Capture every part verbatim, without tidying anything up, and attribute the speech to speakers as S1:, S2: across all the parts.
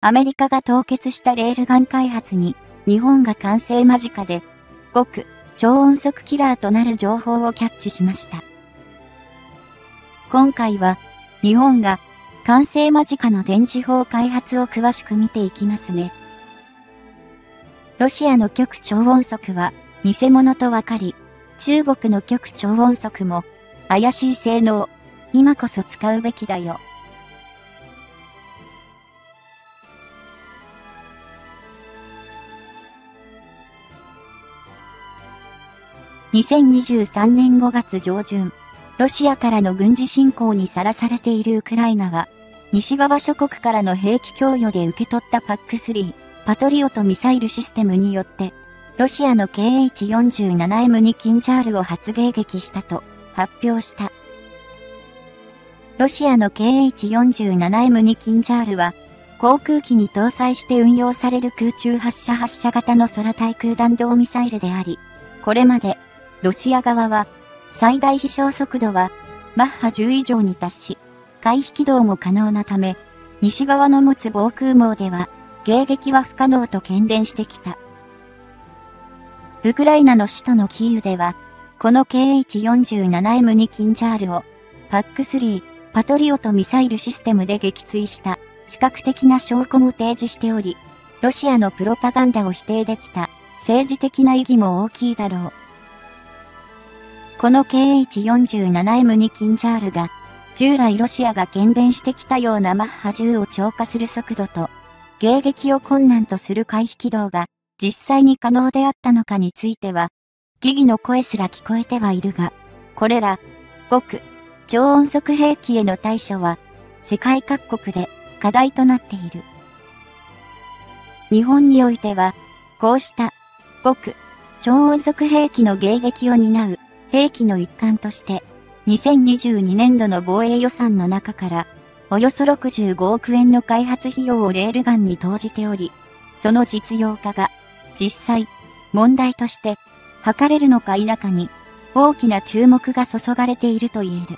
S1: アメリカが凍結したレールガン開発に日本が完成間近で極超音速キラーとなる情報をキャッチしました。今回は日本が完成間近の電磁砲開発を詳しく見ていきますね。ロシアの極超音速は偽物とわかり、中国の極超音速も怪しい性能、今こそ使うべきだよ。にせんにじゅうさんねんごがつじょうじゅん、ロシアからの軍事侵攻にさらされているウクライナは、西側諸国からの兵器供与で受け取った パックスリー、パトリオトミサイルシステムによって、ロシアの ケーエイチよんじゅうななエムに キンジャールを初迎撃したと発表した。ロシアの ケーエイチよんじゅうななエムに キンジャールは、航空機に搭載して運用される空中発射発射型の空対空弾道ミサイルであり、これまで、ロシア側は、最大飛翔速度は、マッハじゅう以上に達し、回避軌道も可能なため、西側の持つ防空網では、迎撃は不可能と懸念してきた。ウクライナの首都のキーウでは、この ケーエイチよんじゅうななエムに キンジャールを、パックスリー、パトリオトミサイルシステムで撃墜した視覚的な証拠も提示しており、ロシアのプロパガンダを否定できた政治的な意義も大きいだろう。この ケーエイチよんじゅうななエムに キンジャールが、従来ロシアが懸念してきたようなマッハじゅうを超過する速度と、迎撃を困難とする回避軌道が実際に可能であったのかについては、疑義の声すら聞こえてはいるが、これら、極、超音速兵器への対処は、世界各国で課題となっている。日本においては、こうした、極、超音速兵器の迎撃を担う兵器の一環として、にせんにじゅうにねんどの防衛予算の中から、およそろくじゅうごおくえんの開発費用をレールガンに投じており、その実用化が、実際、問題として、図れるのか否かに、大きな注目が注がれていると言える。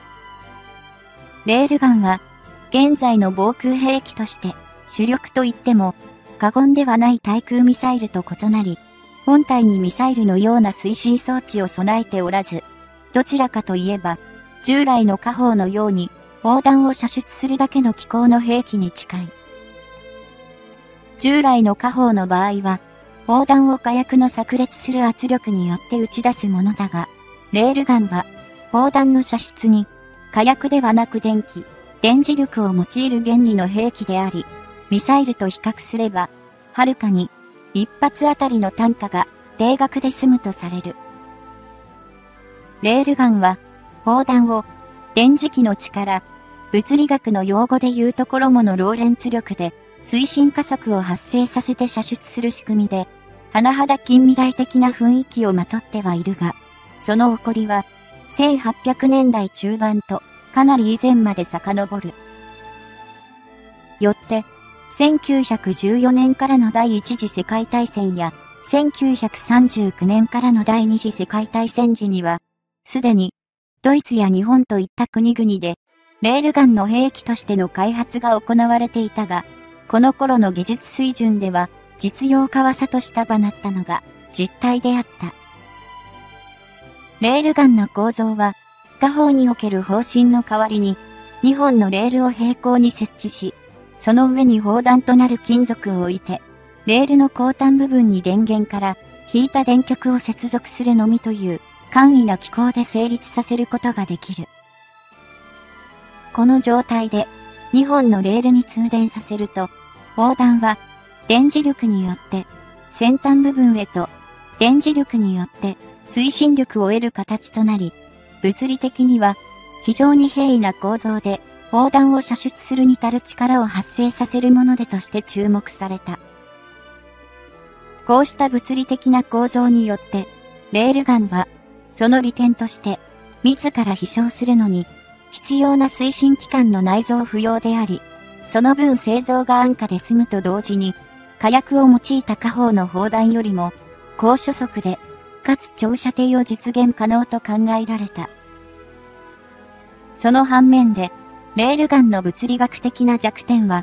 S1: レールガンは、現在の防空兵器として、主力と言っても、過言ではない対空ミサイルと異なり、本体にミサイルのような推進装置を備えておらず、どちらかといえば、従来の火砲のように、砲弾を射出するだけの機構の兵器に近い。従来の火砲の場合は、砲弾を火薬の炸裂する圧力によって打ち出すものだが、レールガンは、砲弾の射出に、火薬ではなく電気、電磁力を用いる原理の兵器であり、ミサイルと比較すれば、はるかに、一発あたりの単価が低額で済むとされる。レールガンは、砲弾を、電磁気の力、物理学の用語で言うところものローレンツ力で、推進加速を発生させて射出する仕組みで、甚だ近未来的な雰囲気をまとってはいるが、その起こりは、せんはっぴゃくねんだいちゅうばんと、かなり以前まで遡る。よって、せんきゅうひゃくじゅうよねんからの第一次世界大戦や、せんきゅうひゃくさんじゅうきゅうねんからの第二次世界大戦時には、すでに、ドイツや日本といった国々で、レールガンの兵器としての開発が行われていたが、この頃の技術水準では、実用化は諭した場なったのが、実態であった。レールガンの構造は、火砲における砲身の代わりに、にほんのレールを平行に設置し、その上に砲弾となる金属を置いて、レールの後端部分に電源から引いた電極を接続するのみという簡易な機構で成立させることができる。この状態でにほんのレールに通電させると、砲弾は電磁力によって先端部分へと電磁力によって推進力を得る形となり、物理的には非常に平易な構造で砲弾を射出するに足る力を発生させるものでとして注目された。こうした物理的な構造によって、レールガンは、その利点として、自ら飛翔するのに、必要な推進機関の内蔵不要であり、その分製造が安価で済むと同時に、火薬を用いた火砲の砲弾よりも、高初速で、かつ長射程を実現可能と考えられた。その反面で、レールガンの物理学的な弱点は、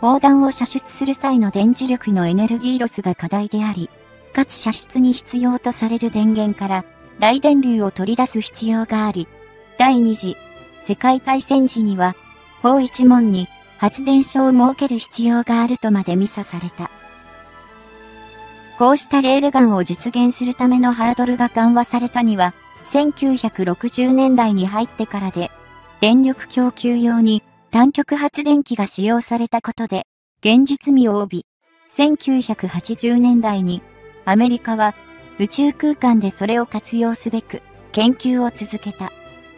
S1: 砲弾を射出する際の電磁力のエネルギーロスが課題であり、かつ射出に必要とされる電源から大電流を取り出す必要があり、第二次世界大戦時には、砲一門に発電所を設ける必要があるとまで示唆された。こうしたレールガンを実現するためのハードルが緩和されたには、せんきゅうひゃくろくじゅうねんだいに入ってからで、電力供給用に単極発電機が使用されたことで、現実味を帯び、せんきゅうひゃくはちじゅうねんだいにアメリカは宇宙空間でそれを活用すべく研究を続けた。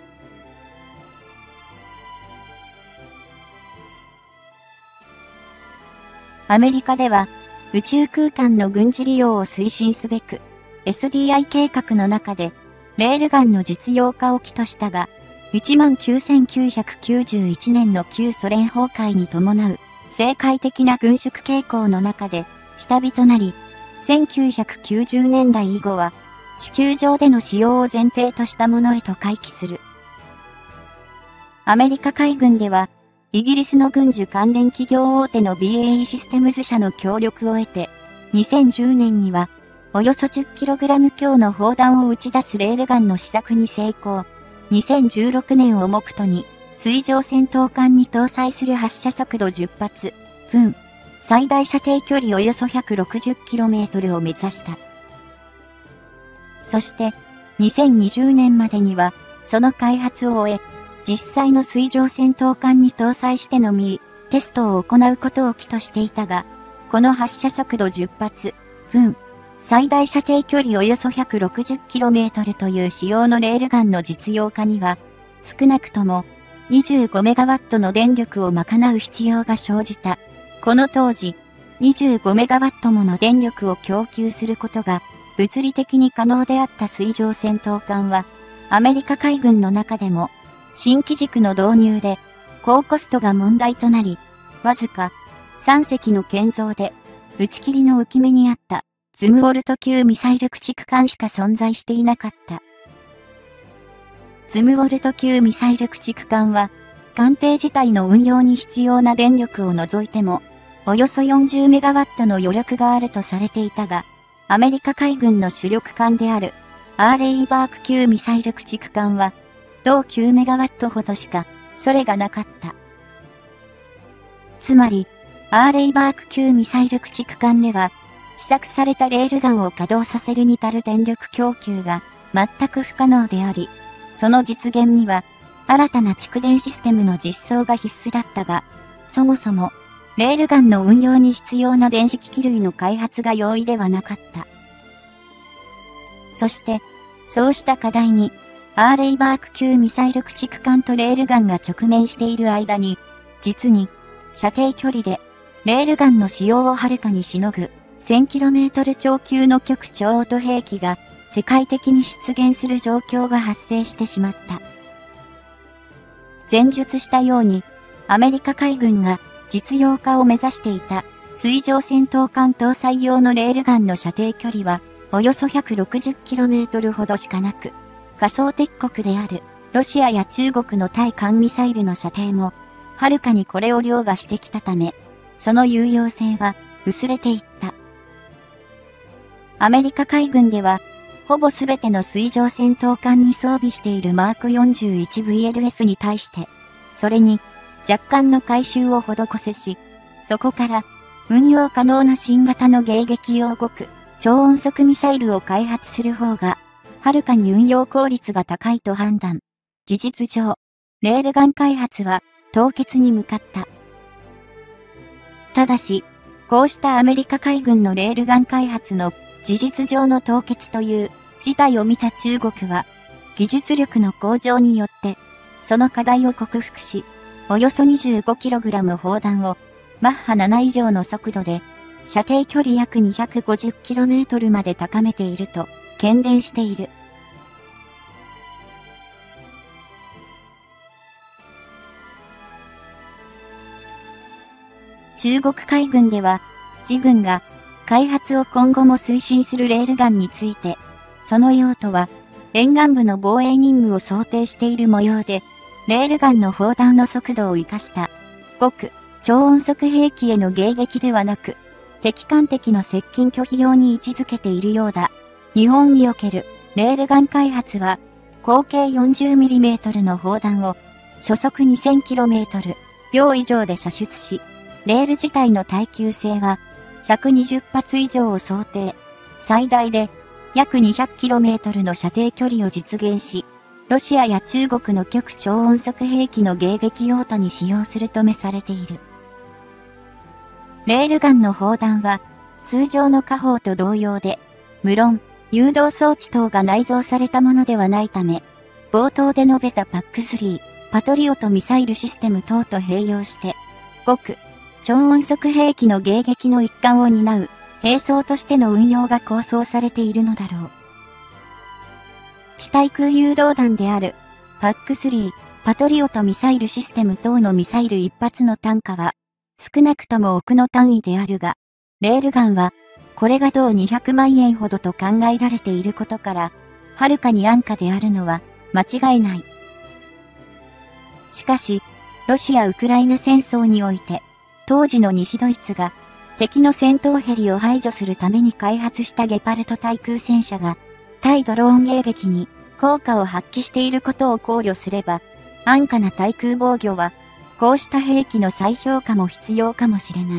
S1: アメリカでは宇宙空間の軍事利用を推進すべく エスディーアイ 計画の中でレールガンの実用化を企図したが、いちまんきゅうせんきゅうひゃくきゅうじゅういちねんの旧ソ連崩壊に伴う世界的な軍縮傾向の中で下火となり、せんきゅうひゃくきゅうじゅうねんだい以後は地球上での使用を前提としたものへと回帰する。アメリカ海軍では、イギリスの軍需関連企業大手の ビーエーイー システムズ社の協力を得て、にせんじゅうねんには、およそ じゅっキログラム 強の砲弾を打ち出すレールガンの試作に成功。にせんじゅうろくねんを目途に、水上戦闘艦に搭載する発射速度じゅっぱつ、分、最大射程距離およそ ひゃくろくじゅっキロメートル を目指した。そして、にせんにじゅうねんまでには、その開発を終え、実際の水上戦闘艦に搭載してのみ、テストを行うことを企図していたが、この発射速度じゅっぱつ、分、最大射程距離およそ ひゃくろくじゅっキロメートル という仕様のレールガンの実用化には、少なくとも にじゅうごメガワット の電力を賄う必要が生じた。この当時、にじゅうごメガワット もの電力を供給することが物理的に可能であった水上戦闘艦は、アメリカ海軍の中でも、新機軸の導入で高コストが問題となり、わずかさんせきの建造で打ち切りの浮き目にあったズムウォルト級ミサイル駆逐艦しか存在していなかった。ズムウォルト級ミサイル駆逐艦は、艦艇自体の運用に必要な電力を除いても、およそよんじゅうメガワットの余力があるとされていたが、アメリカ海軍の主力艦であるアーレイバーク級ミサイル駆逐艦は、同きゅうメガワットほどしか、それがなかった。つまり、アーレイバーク級ミサイル駆逐艦では、試作されたレールガンを稼働させるに足る電力供給が全く不可能であり、その実現には、新たな蓄電システムの実装が必須だったが、そもそも、レールガンの運用に必要な電子機器類の開発が容易ではなかった。そして、そうした課題に、アーレイバーク級ミサイル駆逐艦とレールガンが直面している間に、実に、射程距離で、レールガンの使用をはるかにしのぐ、せんキロメートル 超級の極超音兵器が、世界的に出現する状況が発生してしまった。前述したように、アメリカ海軍が実用化を目指していた水上戦闘艦搭載用のレールガンの射程距離は、およそ ひゃくろくじゅっキロメートル ほどしかなく、仮想敵国であるロシアや中国の対艦ミサイルの射程も、はるかにこれを凌駕してきたため、その有用性は薄れていった。アメリカ海軍では、ほぼすべての水上戦闘艦に装備しているマーク よんじゅういちブイエルエス に対して、それに若干の改修を施せし、そこから運用可能な新型の迎撃用極超音速ミサイルを開発する方が、はるかに運用効率が高いと判断。事実上、レールガン開発は凍結に向かった。ただし、こうしたアメリカ海軍のレールガン開発の事実上の凍結という事態を見た中国は、技術力の向上によって、その課題を克服し、およそ にじゅうごキログラム 砲弾をマッハなな以上の速度で、射程距離約 にひゃくごじゅっキロメートル まで高めていると、喧伝している。中国海軍では、自軍が開発を今後も推進するレールガンについて、その用途は沿岸部の防衛任務を想定している模様で、レールガンの砲弾の速度を生かした極超音速兵器への迎撃ではなく、敵艦敵の接近拒否用に位置づけているようだ。日本におけるレールガン開発は、口径 よんじゅうミリメートル の砲弾を初速 にせんキロメートル 秒以上で射出し、レール自体の耐久性はひゃくにじゅっぱつ以上を想定、最大で約 にひゃくキロメートル の射程距離を実現し、ロシアや中国の極超音速兵器の迎撃用途に使用するとめされている。レールガンの砲弾は通常の火砲と同様で、無論誘導装置等が内蔵されたものではないため、冒頭で述べた パックスリー、パトリオトミサイルシステム等と併用して、極超音速兵器の迎撃の一環を担う兵装としての運用が構想されているのだろう。地対空誘導弾である パックスリー、パトリオトミサイルシステム等のミサイル一発の単価は少なくとも億の単位であるが、レールガンはこれが同にひゃくまんえんほどと考えられていることから、はるかに安価であるのは間違いない。しかし、ロシア・ウクライナ戦争において、当時の西ドイツが敵の戦闘ヘリを排除するために開発したゲパルト対空戦車が、対ドローン迎撃に効果を発揮していることを考慮すれば、安価な対空防御は、こうした兵器の再評価も必要かもしれない。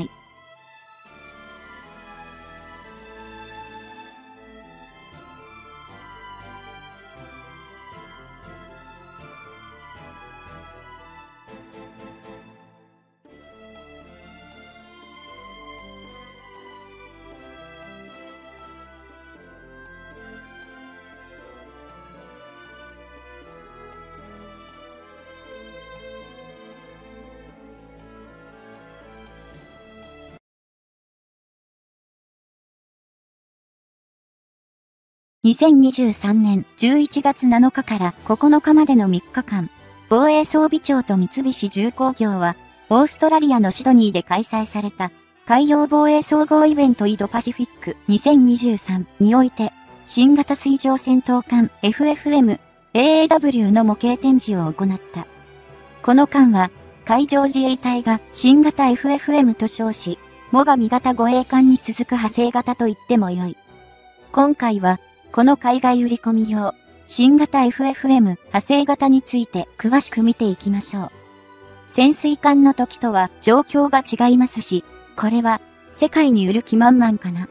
S1: にせんにじゅうさんねんじゅういちがつなのかからここのかまでのみっかかん、防衛装備庁と三菱重工業は、オーストラリアのシドニーで開催された、海洋防衛総合イベントイドパシフィックにせんにじゅうさんにおいて、新型水上戦闘艦 エフエフエム、エーエーダブリュー の模型展示を行った。この艦は、海上自衛隊が新型 エフエフエム と称し、最上型護衛艦に続く派生型と言ってもよい。今回は、この海外売り込み用、新型 エフエフエム 派生型について詳しく見ていきましょう。潜水艦の時とは状況が違いますし、これは世界に売る気満々かな。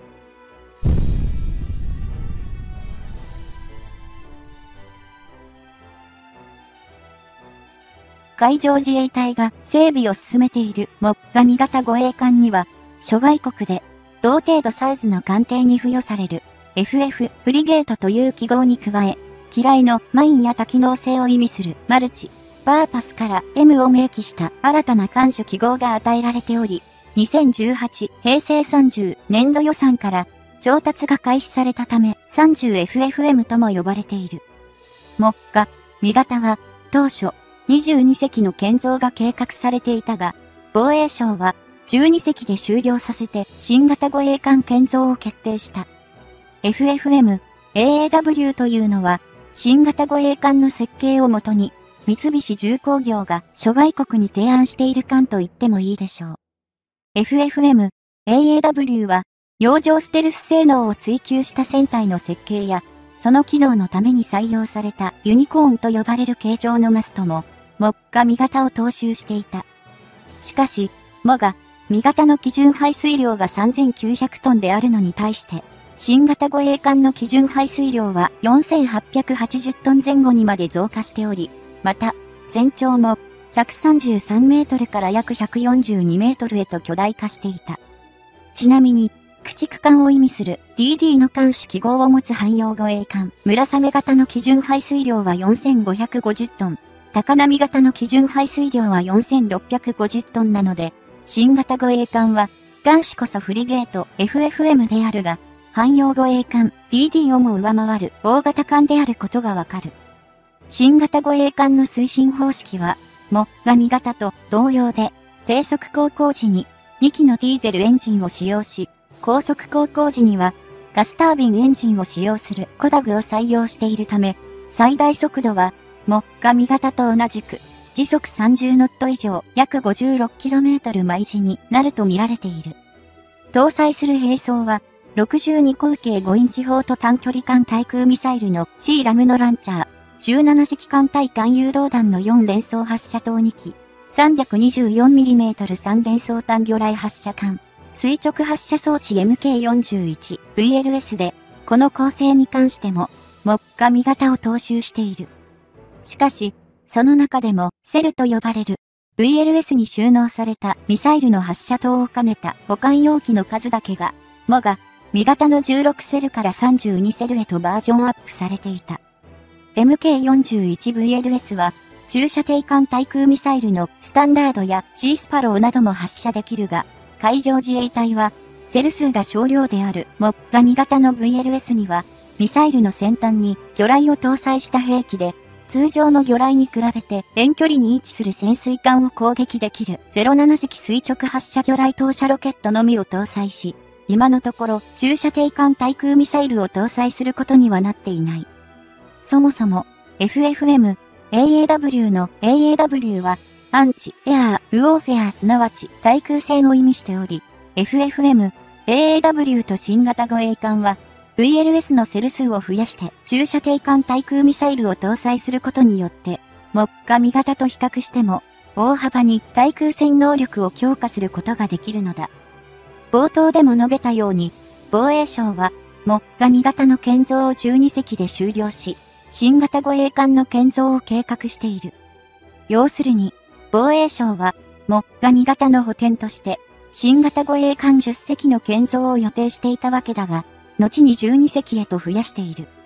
S1: 海上自衛隊が整備を進めている最上型護衛艦には、諸外国で同程度サイズの艦艇に付与されるエフエフ フリゲートという記号に加え、機雷のマインや多機能性を意味するマルチ、パーパスから エム を明記した新たな艦種記号が与えられており、にせんじゅうはちへいせいさんじゅうねんど予算から調達が開始されたため さんじゅうエフエフエム とも呼ばれている。目下、味方は当初にじゅうにせきの建造が計画されていたが、防衛省はじゅうにせきで終了させて新型護衛艦建造を決定した。エフエフエム、エーエーダブリュー というのは、新型護衛艦の設計をもとに、三菱重工業が諸外国に提案している艦と言ってもいいでしょう。エフエフエム、エーエーダブリュー は、洋上ステルス性能を追求した船体の設計や、その機能のために採用されたユニコーンと呼ばれる形状のマストも、目下味型を踏襲していた。しかし、もが、味型の基準排水量がさんぜんきゅうひゃくトンであるのに対して、新型護衛艦の基準排水量はよんせんはっぴゃくはちじゅうトンぜん後にまで増加しており、また、全長もひゃくさんじゅうさんメートルから約ひゃくよんじゅうにメートルへと巨大化していた。ちなみに、駆逐艦を意味する ディーディー の艦種記号を持つ汎用護衛艦、村雨型の基準排水量はよんせんごひゃくごじゅうトン、高波型の基準排水量はよんせんろっぴゃくごじゅうトンなので、新型護衛艦は、艦種こそフリゲート エフエフエム であるが、汎用護衛艦 ディーディー をも上回る大型艦であることがわかる。新型護衛艦の推進方式は、最上型と同様で、低速航行時ににきのディーゼルエンジンを使用し、高速航行時にはガスタービンエンジンを使用するコダグを採用しているため、最大速度は最上型と同じく時速さんじゅうノット以上約 ごじゅうろくキロメートル 毎時になると見られている。搭載する兵装は、ろくじゅうに口径ごインチ砲と短距離艦対空ミサイルの シーラム のランチャー、じゅうななじき艦対艦誘導弾のよん連装発射塔にき、さんびゃくにじゅうよんミリメートルさん連装単魚雷発射管、垂直発射装置 エムケーよんじゅういちブイエルエス で、この構成に関しても、目下味型を踏襲している。しかし、その中でも、セルと呼ばれる、ブイエルエス に収納されたミサイルの発射塔を兼ねた保管容器の数だけが、もが、味型のじゅうろくセルからさんじゅうにセルへとバージョンアップされていた。エムケーよんじゅういちブイエルエス は、中射程間対空ミサイルのスタンダードやシースパローなども発射できるが、海上自衛隊は、セル数が少量である目下味型の ブイエルエス には、ミサイルの先端に魚雷を搭載した兵器で、通常の魚雷に比べて遠距離に位置する潜水艦を攻撃できるゼロななじき垂直発射魚雷投射ロケットのみを搭載し、今のところ中射程間対空ミサイルを搭載することにはなっていない。そもそも エフエフエム、エーエーダブリュー の エーエーダブリュー はアンチエアーウォーフェアすなわち対空戦を意味しており、エフエフエム、エーエーダブリュー と新型護衛艦はブイエルエス のセル数を増やして中射程間対空ミサイルを搭載することによって、目下味型と比較しても大幅に対空戦能力を強化することができるのだ。冒頭でも述べたように、防衛省は目下味型の建造をじゅうにせきで終了し、新型護衛艦の建造を計画している。要するに、防衛省は目下味型の補填として、新型護衛艦じゅっせきの建造を予定していたわけだが、後にじゅうにせきへと増やしている。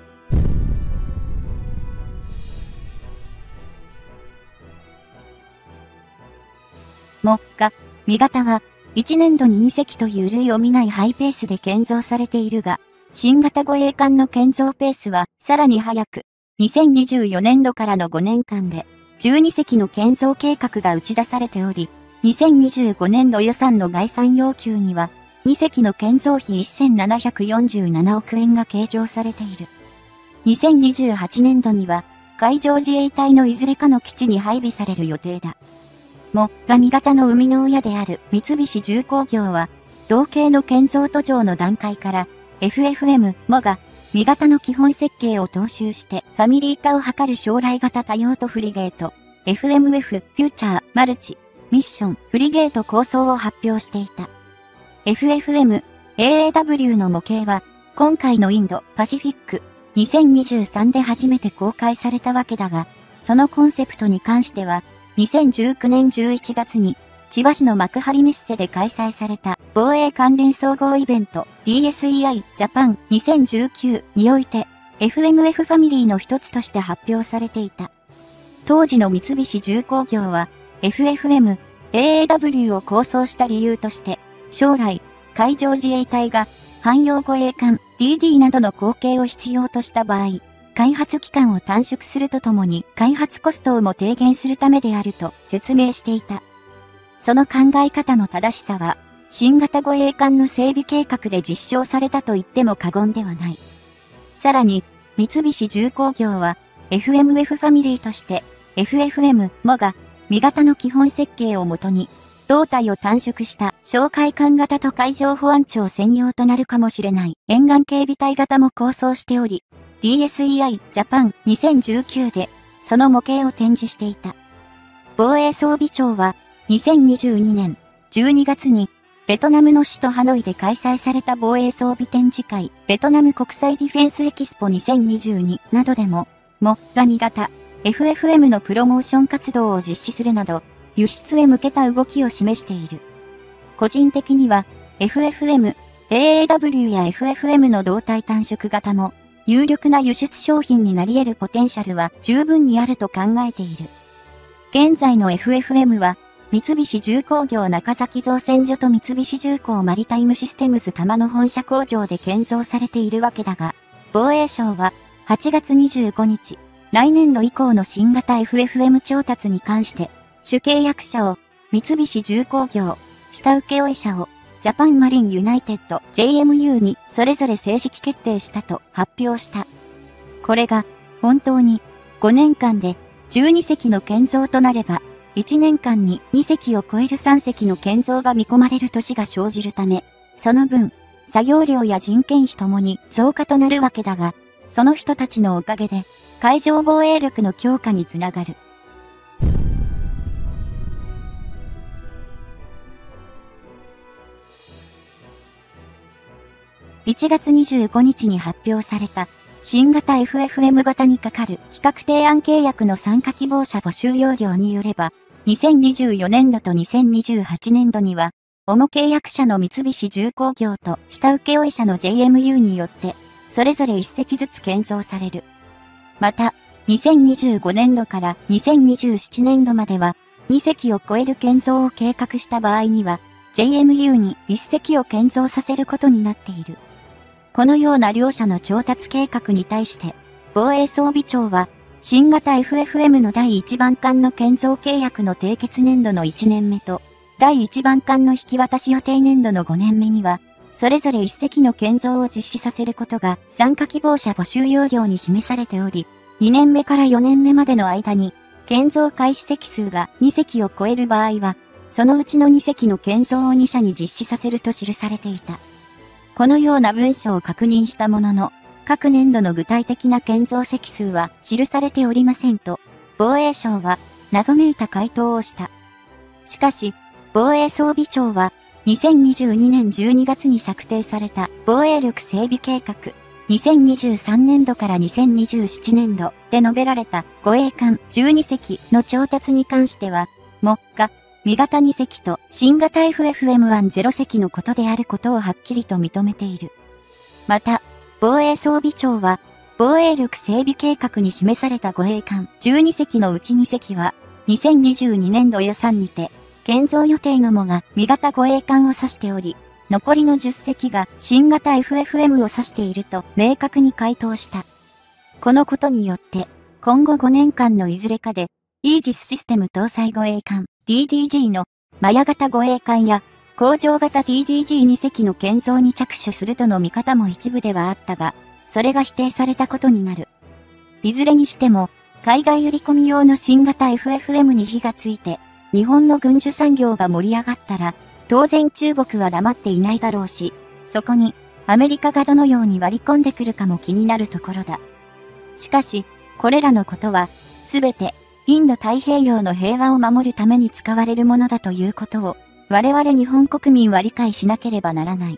S1: 目下味型はいちねんどににせきという類を見ないハイペースで建造されているが、新型護衛艦の建造ペースはさらに早く、にせんにじゅうよねんどからのごねんかんでじゅうにせきの建造計画が打ち出されており、にせんにじゅうごねんど予算の概算要求には、にせきの建造費せんななひゃくよんじゅうななおくえんが計上されている。にせんにじゅうはちねんどには、海上自衛隊のいずれかの基地に配備される予定だ。目下味型の生みの親である三菱重工業は、同型の建造途上の段階から、エフエフエム、モガ、味型の基本設計を踏襲してファミリー化を図る将来型多用途フリゲート、エフエムエフ、フューチャー、マルチ、ミッション、フリゲート構想を発表していた。エフエフエム、エーエーダブリュー の模型は、今回のインド、パシフィック、にせんにじゅうさんで初めて公開されたわけだが、そのコンセプトに関しては、にせんじゅうきゅうねんじゅういちがつに、千葉市の幕張メッセで開催された防衛関連総合イベント ディーエスイーアイ ジャパンにせんじゅうきゅうにおいて エフエムエフ ファミリーの一つとして発表されていた。当時の三菱重工業は エフエフエム、エーエーダブリュー を構想した理由として、将来、海上自衛隊が汎用護衛艦 ディーディー などの後継を必要とした場合、開発期間を短縮するとともに開発コストをも低減するためであると説明していた。その考え方の正しさは、新型護衛艦の整備計画で実証されたと言っても過言ではない。さらに、三菱重工業は エフエムエフ ファミリーとして エフエフエム モガ、味型の基本設計をもとに、胴体を短縮した哨戒艦型と海上保安庁専用となるかもしれない沿岸警備隊型も構想しており、ディーエスイーアイ ジャパンにせんじゅうきゅうでその模型を展示していた。防衛装備庁はにせんにじゅうにねんじゅうにがつにベトナムの首都ハノイで開催された防衛装備展示会ベトナム国際ディフェンスエキスポにせんにじゅうになどでも、目下味型 エフエフエム のプロモーション活動を実施するなど、輸出へ向けた動きを示している。個人的には エフエフエム、エーエーダブリュー や エフエフエム の胴体短縮型も有力な輸出商品になり得るポテンシャルは十分にあると考えている。現在の エフエフエム は三菱重工業中崎造船所と三菱重工マリタイムシステムズ多摩の本社工場で建造されているわけだが、防衛省ははちがつにじゅうごにち、来年度以降の新型 エフエフエム 調達に関して、主契約者を三菱重工業、下請負者をジャパンマリンユナイテッド ジェイエムユー にそれぞれ正式決定したと発表した。これが本当にごねんかんでじゅうにせきの建造となれば、いちねんかんににせきを超えるさんせきの建造が見込まれる年が生じるため、その分、作業量や人件費ともに増加となるわけだが、その人たちのおかげで、海上防衛力の強化につながる。いちがつにじゅうごにちに発表された、新型 エフエフエム 型にかかる企画提案契約の参加希望者募集要領によれば、にせんにじゅうよねんどとにせんにじゅうはちねんどには、主契約者の三菱重工業と下請負者の ジェイエムユー によって、それぞれいっせきずつ建造される。また、にせんにじゅうごねんどからにせんにじゅうななねんどまでは、にせきを超える建造を計画した場合には、ジェイエムユー にいっせきを建造させることになっている。このような両者の調達計画に対して、防衛装備庁は、新型 エフエフエム のだいいちばんかんの建造契約の締結年度のいちねんめと、だいいちばんかんの引き渡し予定年度のごねんめには、それぞれいっせきの建造を実施させることが参加希望者募集要領に示されており、にねんめからよねんめまでの間に、建造開始席数がにせきを超える場合は、そのうちのにせきの建造をにしゃに実施させると記されていた。このような文書を確認したものの、各年度の具体的な建造席数は記されておりませんと、防衛省は謎めいた回答をした。しかし、防衛装備庁は、にせんにじゅうにねんじゅうにがつに策定された防衛力整備計画、にせんにじゅうさんねんどからにせんにじゅうななねんどで述べられた護衛艦じゅうにせきの調達に関しては、目下、未型にせきと新型 エフエフエムワンゼロ 隻のことであることをはっきりと認めている。また、防衛装備庁は、防衛力整備計画に示された護衛艦じゅうにせきのうちにせきは、にせんにじゅうにねんど予算にて、建造予定のもが未型護衛艦を指しており、残りのじゅっせきが新型 エフエフエム を指していると明確に回答した。このことによって、今後ごねんかんのいずれかで、イージスシステム搭載護衛艦 ディーディージー のマヤ型護衛艦や工場型 ディーディージーに 隻の建造に着手するとの見方も一部ではあったが、それが否定されたことになる。いずれにしても、海外売り込み用の新型 エフエフエム に火がついて、日本の軍需産業が盛り上がったら、当然中国は黙っていないだろうし、そこにアメリカがどのように割り込んでくるかも気になるところだ。しかし、これらのことは、すべて、インド太平洋の平和を守るために使われるものだということを、我々日本国民は理解しなければならない。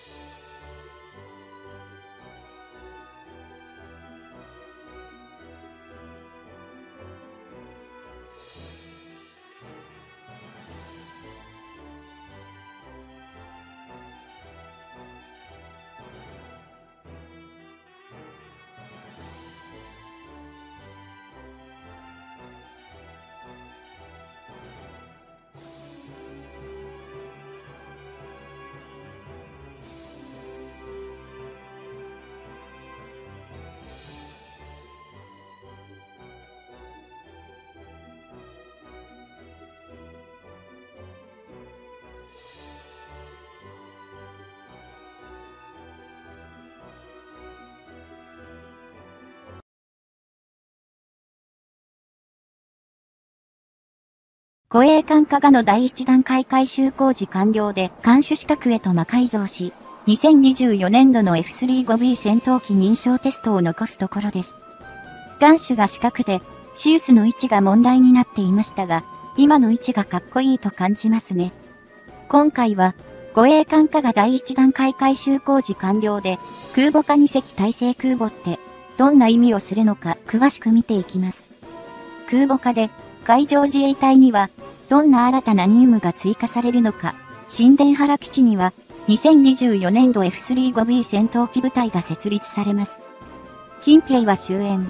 S1: 護衛艦加賀の第一段階改修工事完了で艦首資格へと魔改造し、にせんにじゅうよねんどの エフスリーファイブビー 戦闘機認証テストを残すところです。艦首が四角で、シウスの位置が問題になっていましたが、今の位置がかっこいいと感じますね。今回は、護衛艦加賀第一段階改修工事完了で、空母化に隻体制空母って、どんな意味をするのか詳しく見ていきます。空母化で、海上自衛隊には、どんな新たな任務が追加されるのか、新田原基地には、にせんにじゅうよねんど エフスリーファイブビー 戦闘機部隊が設立されます。近平は終焉。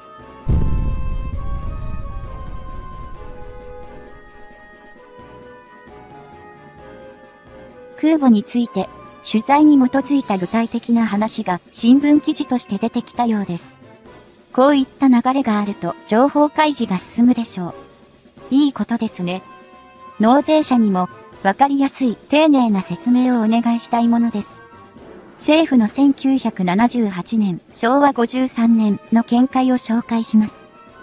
S1: 空母について、取材に基づいた具体的な話が新聞記事として出てきたようです。こういった流れがあると情報開示が進むでしょう。いいことですね。納税者にもわかりやすい丁寧な説明をお願いしたいものです。政府のせんきゅうひゃくななじゅうはちねん、しょうわごじゅうさんねんの見解を紹介します。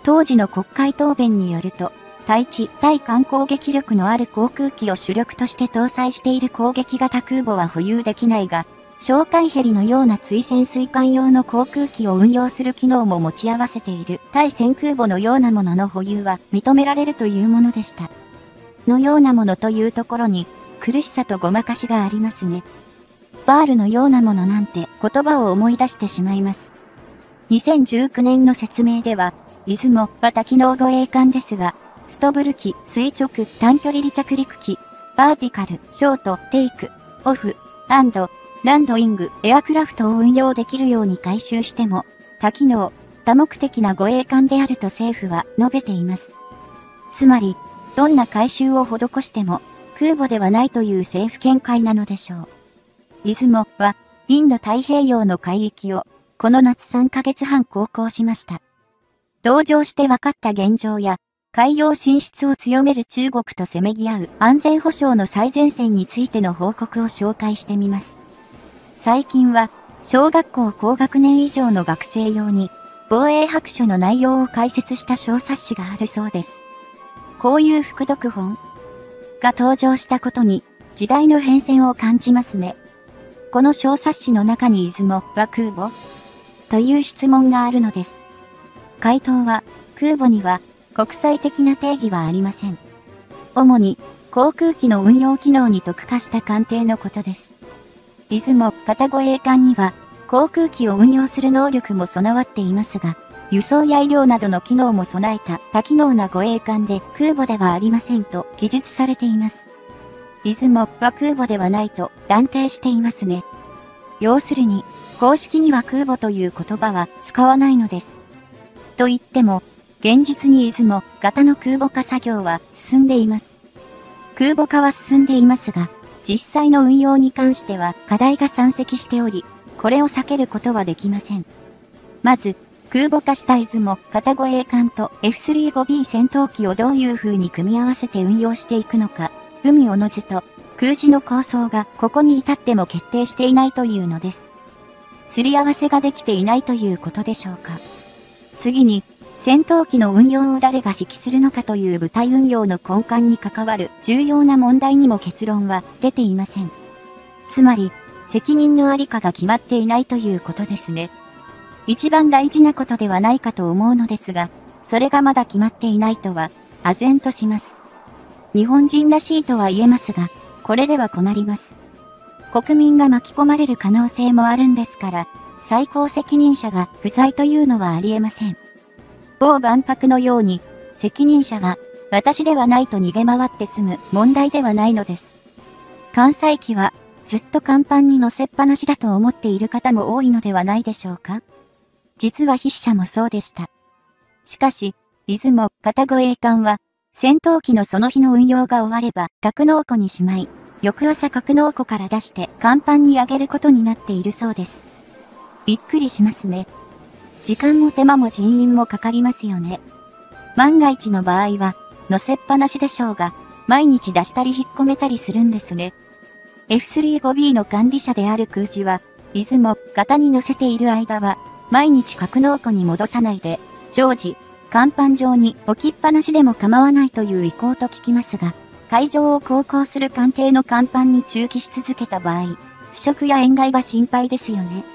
S1: 当時の国会答弁によると、対地、対艦攻撃力のある航空機を主力として搭載している攻撃型空母は保有できないが、哨戒ヘリのような追潜水艦用の航空機を運用する機能も持ち合わせている対戦空母のようなものの保有は認められるというものでした。のようなものというところに苦しさとごまかしがありますね。バールのようなものなんて言葉を思い出してしまいます。にせんじゅうきゅうねんの説明では、出雲は多機能護衛艦ですが、ストブル機、垂直、短距離離着陸機、バーティカル、ショート、テイク、オフ、アンド、ランドイング、エアクラフトを運用できるように改修しても、多機能、多目的な護衛艦であると政府は述べています。つまり、どんな改修を施しても、空母ではないという政府見解なのでしょう。出雲は、インド太平洋の海域を、この夏さんかげつはん航行しました。同乗して分かった現状や、海洋進出を強める中国とせめぎ合う安全保障の最前線についての報告を紹介してみます。最近は、小学校高学年以上の学生用に、防衛白書の内容を解説した小冊子があるそうです。こういう副読本が登場したことに、時代の変遷を感じますね。この小冊子の中に出雲は空母という質問があるのです。回答は、空母には国際的な定義はありません。主に、航空機の運用機能に特化した艦艇のことです。出雲型護衛艦には、航空機を運用する能力も備わっていますが、輸送や医療などの機能も備えた多機能な護衛艦で空母ではありませんと記述されています。出雲は空母ではないと断定していますね。要するに、公式には空母という言葉は使わないのです。と言っても、現実に出雲型の空母化作業は進んでいます。空母化は進んでいますが、実際の運用に関しては課題が山積しており、これを避けることはできません。まず、空母化した出雲型護衛艦と エフスリーファイブビー 戦闘機をどういう風に組み合わせて運用していくのか、海おのずと空自の構想がここに至っても決定していないというのです。すり合わせができていないということでしょうか。次に、戦闘機の運用を誰が指揮するのかという部隊運用の根幹に関わる重要な問題にも結論は出ていません。つまり、責任のありかが決まっていないということですね。一番大事なことではないかと思うのですが、それがまだ決まっていないとは、唖然とします。日本人らしいとは言えますが、これでは困ります。国民が巻き込まれる可能性もあるんですから、最高責任者が不在というのはありえません。某万博のように、責任者が私ではないと逃げ回って済む問題ではないのです。関西機はずっと甲板に乗せっぱなしだと思っている方も多いのではないでしょうか。実は筆者もそうでした。しかし、出雲型護衛艦は、戦闘機のその日の運用が終われば格納庫にしまい、翌朝格納庫から出して甲板に上げることになっているそうです。びっくりしますね。時間も手間も人員もかかりますよね。万が一の場合は、乗せっぱなしでしょうが、毎日出したり引っ込めたりするんですね。エフスリーファイブビー の管理者である空自は、出雲型に乗せている間は、毎日格納庫に戻さないで、常時、甲板上に置きっぱなしでも構わないという意向と聞きますが、海上を航行する艦艇の甲板に駐機し続けた場合、腐食や塩害が心配ですよね。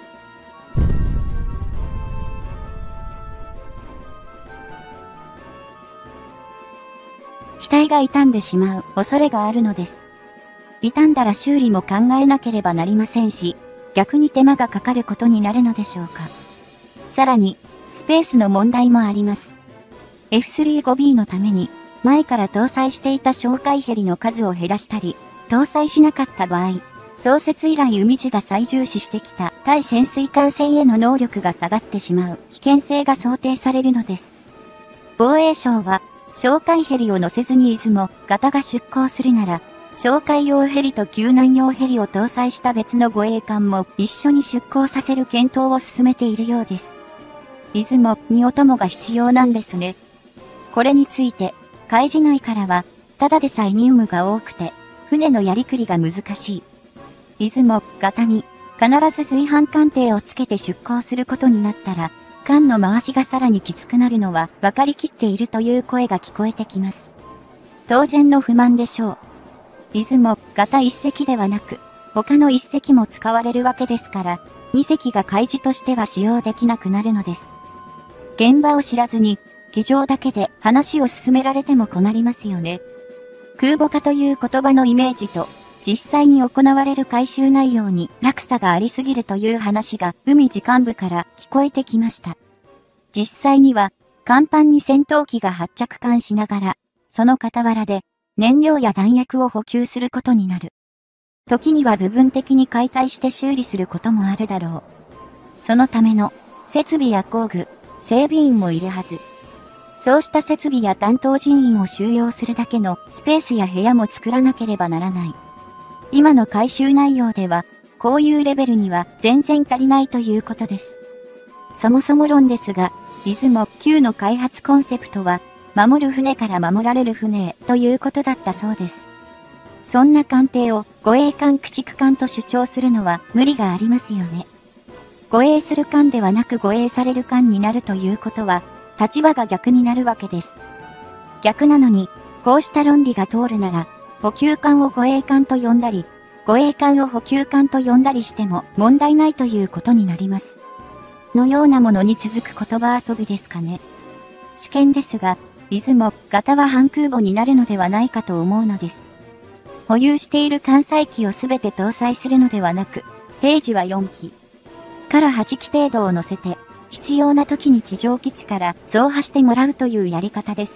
S1: 機体が傷んでしまう恐れがあるのです。傷んだら修理も考えなければなりませんし、逆に手間がかかることになるのでしょうか。さらに、スペースの問題もあります。エフスリーファイブビー のために、前から搭載していた哨戒ヘリの数を減らしたり、搭載しなかった場合、創設以来海自が最重視してきた対潜水艦船への能力が下がってしまう危険性が想定されるのです。防衛省は、哨戒ヘリを乗せずに出雲型が出港するなら、哨戒用ヘリと救難用ヘリを搭載した別の護衛艦も一緒に出港させる検討を進めているようです。出雲にお供が必要なんですね。これについて、海自内からは、ただでさえ任務が多くて、船のやりくりが難しい。出雲型に必ず炊飯艦艇をつけて出港することになったら、 艦の回しがさらにきつくなるのは分かりきっているという声が聞こえてきます。当然の不満でしょう。出雲、型一隻ではなく、他の一隻も使われるわけですから、二隻が海事としては使用できなくなるのです。現場を知らずに、議場だけで話を進められても困りますよね。空母化という言葉のイメージと、実際に行われる改修内容に落差がありすぎるという話が海事幹部から聞こえてきました。実際には、甲板に戦闘機が発着艦しながら、その傍らで燃料や弾薬を補給することになる。時には部分的に解体して修理することもあるだろう。そのための設備や工具、整備員もいるはず。そうした設備や担当人員を収容するだけのスペースや部屋も作らなければならない。今の改修内容では、こういうレベルには全然足りないということです。そもそも論ですが、出雲きゅうの開発コンセプトは、守る船から守られる船ということだったそうです。そんな艦艇を護衛艦駆逐艦と主張するのは無理がありますよね。護衛する艦ではなく護衛される艦になるということは、立場が逆になるわけです。逆なのに、こうした論理が通るなら、補給艦を護衛艦と呼んだり、護衛艦を補給艦と呼んだりしても問題ないということになります。のようなものに続く言葉遊びですかね。試験ですが、出雲型は半空母になるのではないかと思うのです。保有している艦載機をすべて搭載するのではなく、平時はよんきからはちき程度を乗せて、必要な時に地上基地から増派してもらうというやり方です。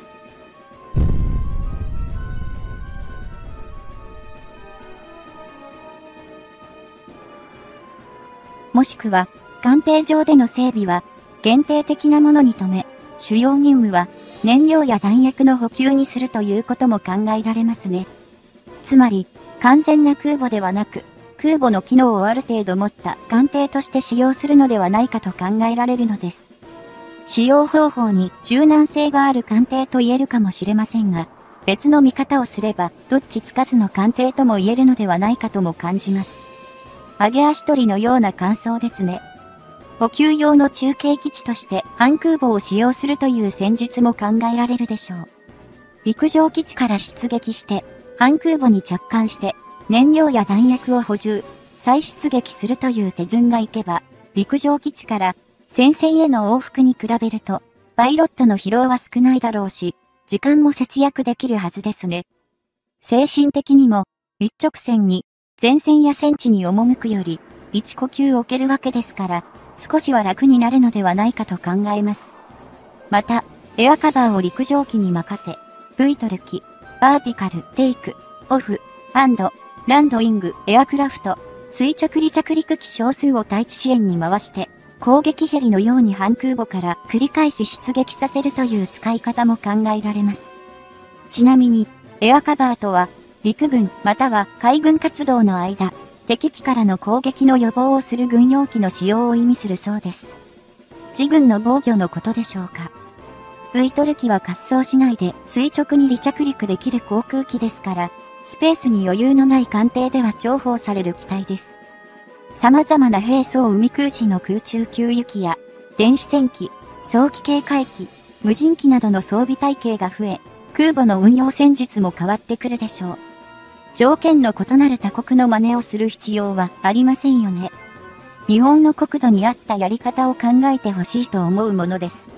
S1: もしくは、艦艇上での整備は限定的なものに止め、主要任務は燃料や弾薬の補給にするということも考えられますね。つまり、完全な空母ではなく、空母の機能をある程度持った艦艇として使用するのではないかと考えられるのです。使用方法に柔軟性がある艦艇と言えるかもしれませんが、別の見方をすれば、どっちつかずの艦艇とも言えるのではないかとも感じます。揚げ足取りのような感想ですね。補給用の中継基地として半空母を使用するという戦術も考えられるでしょう。陸上基地から出撃して、半空母に着艦して、燃料や弾薬を補充、再出撃するという手順がいけば、陸上基地から戦線への往復に比べると、パイロットの疲労は少ないだろうし、時間も節約できるはずですね。精神的にも、一直線に、前線や戦地に赴くより、一呼吸置けるわけですから、少しは楽になるのではないかと考えます。また、エアカバーを陸上機に任せ、ブイトル機、バーティカル、テイク、オフ、アンド、ランドイング、エアクラフト、垂直離着陸機少数を対地支援に回して、攻撃ヘリのように半空母から繰り返し出撃させるという使い方も考えられます。ちなみに、エアカバーとは、陸軍または海軍活動の間、敵機からの攻撃の予防をする軍用機の使用を意味するそうです。自軍の防御のことでしょうか。ブイトル機は滑走しないで垂直に離着陸できる航空機ですから、スペースに余裕のない艦艇では重宝される機体です。様々な兵装海空時の空中給油機や、電子戦機、早期警戒機、無人機などの装備体系が増え、空母の運用戦術も変わってくるでしょう。条件の異なる他国の真似をする必要はありませんよね。日本の国土に合ったやり方を考えてほしいと思うものです。